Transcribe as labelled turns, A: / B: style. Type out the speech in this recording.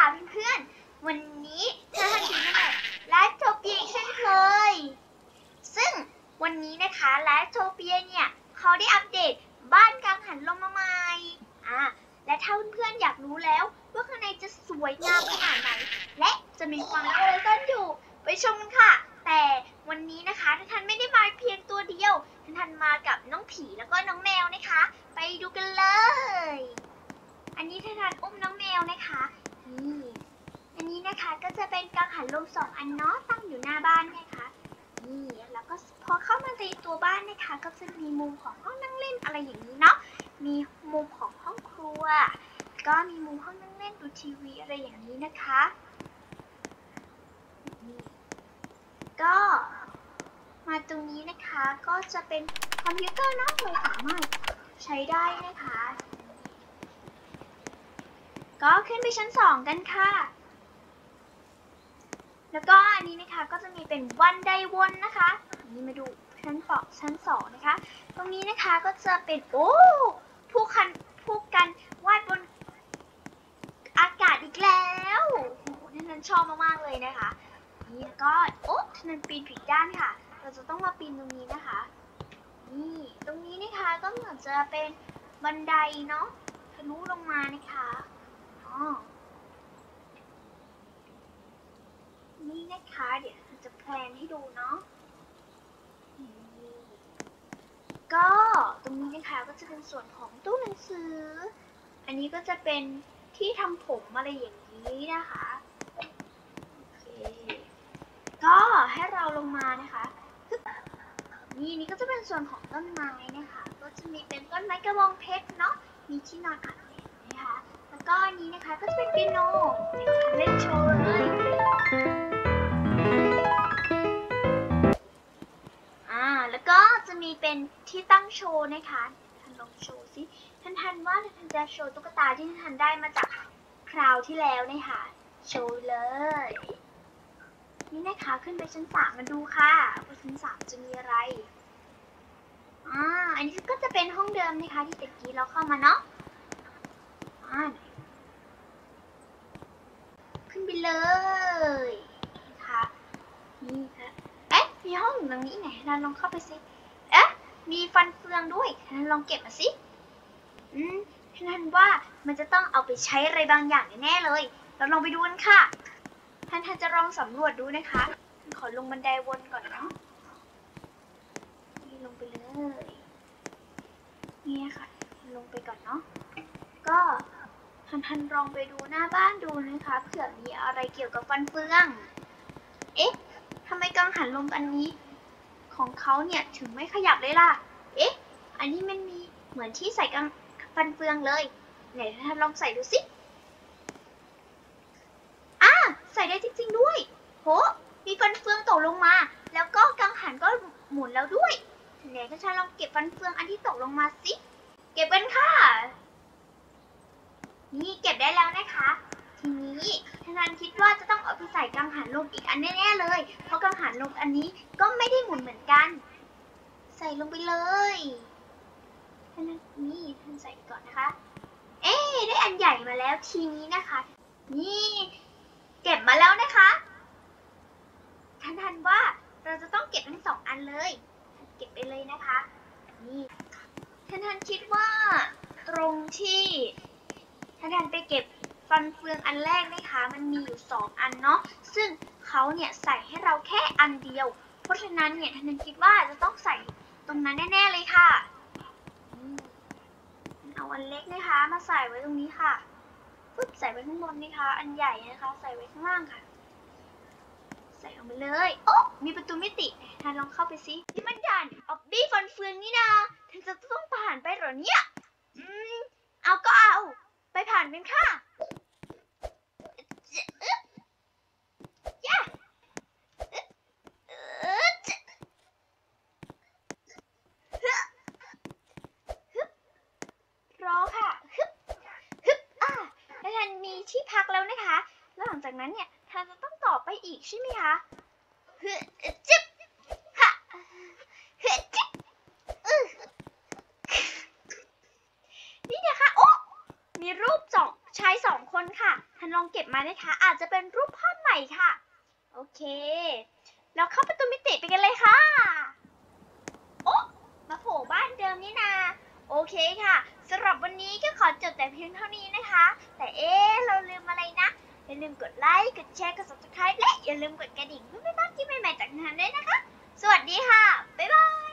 A: ค่ะเพื่อนๆวันนี้เธอทันทีนั่นแหละไลฟ์โทเปียเช่นเคยซึ่งวันนี้นะคะไลฟ์โทเปียเนี่ยเขาได้อัปเดตบ้านกังหันลมมาใหม่และถ้าเพื่อนๆอยากรู้แล้วว่าข้างในจะสวยงามขนาดไหนและจะมีความลับอะไรซ่อนอยู่ไปชมกันค่ะแต่วันนี้นะคะทันไม่ได้มาเพียงตัวเดียวทันมากับน้องผีแล้วก็น้องแมวนะคะไปดูกันเลยอันนี้ทันอุ้มน้องแมวนะคะนี่อันนี้นะคะก็จะเป็นกังหันลม2 อันเนาะตั้งอยู่หน้าบ้านนะคะนี่แล้วก็พอเข้ามาในตัวบ้านนะคะก็จะมีมุมของห้องนั่งเล่นอะไรอย่างนี้เนาะมีมุมของห้องครัวก็มีมุมห้องนั่งเล่นดูทีวีอะไรอย่างนี้นะคะก็มาตรงนี้นะคะก็จะเป็นคอมพิวเตอร์เนาะเราสามารถใช้ได้นะคะก็ขึ้นไปชั้น2กันค่ะแล้วก็อันนี้นะคะก็จะมีเป็นวันไดวนนะคะนี่มาดูชั้น2นะคะตรงนี้นะคะก็จะเป็นผู้กันวาดบนอากาศอีกแล้วนั่นชอบมากๆเลยนะคะนี่แล้วก็นั่นปีนผิดด้านค่ะเราจะต้องมาปีนตรงนี้นะคะนี่ตรงนี้นะคะก็เหมือนจะเป็นบันไดเนาะทะลุลงมานะคะนี่นะคะเดี๋ยวจะแพลนให้ดูเนาะก็ตรงนี้นะคะก็จะเป็นส่วนของตู้หนังสืออันนี้ก็จะเป็นที่ทำผมอะไรอย่างนี้นะคะโอเคก็ให้เราลงมานะคะนี่ก็จะเป็นส่วนของต้นไม้นะคะก็จะมีเป็นต้นไม้กระบองเพชรเนาะมีที่นอนอัดแดดนะคะแล้วก็อันนี้นะคะก็จะเป็นเปียโนเล่นโชว์เลยแล้วก็จะมีเป็นที่ตั้งโชว์นะคะท่านลองโชว์สิท่านว่าท่านจะโชว์ตุ๊กตาที่ท่านได้มาจากคราวที่แล้วนะคะโชว์เลยนี่นะคะขึ้นไปชั้น3มาดูค่ะว่าชั้น3จะมีอะไรอันนี้ก็จะเป็นห้องเดิมนะคะที่ตะกี้เราเข้ามาเนาะขึ้นไปเลยนะคะนี่ค่ะมีห้องอยู่ตรงนี้ไหนเราลองเข้าไปสิมีฟันเฟืองด้วยเราลองเก็บมาสิท่านว่ามันจะต้องเอาไปใช้อะไรบางอย่างแน่เลยเราลองไปดูกันค่ะท่านจะลองสำรวจดูนะคะขอลงบันไดวนก่อนเนาะนี่ลงไปเลยนี่ค่ะลงไปก่อนเนาะก็ท่านลองไปดูหน้าบ้านดูนะคะเผื่อมีอะไรเกี่ยวกับฟันเฟืองทำไมกังหันลมอันนี้ของเขาเนี่ยถึงไม่ขยับเลยล่ะอันนี้มันมีเหมือนที่ใส่ฟันเฟืองเลยไหนท่านลองใส่ดูสิใส่ได้จริงๆด้วยมีฟันเฟืองตกลงมาแล้วก็กังหันก็หมุนแล้วด้วยไหนท่านลองเก็บฟันเฟืองอันที่ตกลงมาสิเก็บกันค่ะนี่เก็บได้แล้วนะคะทีนี้ท่านคิดว่าจะต้องเอาไปใส่กังหันลมอีกอันแน่ๆเลยเพราะกังหันลมอันนี้ก็ไม่ได้หมุนเหมือนกันใส่ลงไปเลยท่านใส่ก่อนนะคะได้อันใหญ่มาแล้วทีนี้นะคะนี่เก็บมาแล้วนะคะท่านว่าเราจะต้องเก็บทั้ง2 อันเลยเก็บไปเลยนะคะนี่ท่านคิดว่าตรงที่ท่านไปเก็บฟันเฟืองอันแรกนะคะมันมีอยู่2 อันเนาะซึ่งเขาเนี่ยใส่ให้เราแค่อันเดียวเพราะฉะนั้นเนี่ยท่านคิดว่าจะต้องใส่ตรงนั้นแน่ๆเลยค่ะเอาอันเล็กนะคะมาใส่ไว้ตรงนี้ค่ะปึ๊บใส่ไว้ข้างบนนะคะอันใหญ่นะคะใส่ไว้ข้างล่างค่ะใส่ลงไปเลยมีประตูมิติท่านลองเข้าไปสิที่มันด่านออบบี้ฟันเฟืองนี่นะท่านจะต้องผ่านไปเหรอเนี่ยเอาก็เอาไปผ่านกันค่ะรอค่ะแล้วท่านมีที่พักแล้วนะคะแล้วหลังจากนั้นเนี่ยท่านจะต้องต่อไปอีกใช่ไหมคะนี่นะคะมีรูป2 ชายาย2 คนค่ะทันลองเก็บมานะคะ อาจจะเป็นรูปภาพใหม่ค่ะโอเคเราเข้าประตูมิติไปกันเลยค่ะโอ๊ะมาโผล่บ้านเดิมนี่นาโอเคค่ะสำหรับวันนี้ก็ขอจบแต่เพียงเท่านี้นะคะแต่เราลืมอะไรนะอย่าลืมกดไลค์กดแชร์กด subscribe และอย่าลืมกดกระดิ่งเพื่อไม่พลาดคลิปใหม่ๆจากทางด้วยนะคะสวัสดีค่ะบ๊ายบาย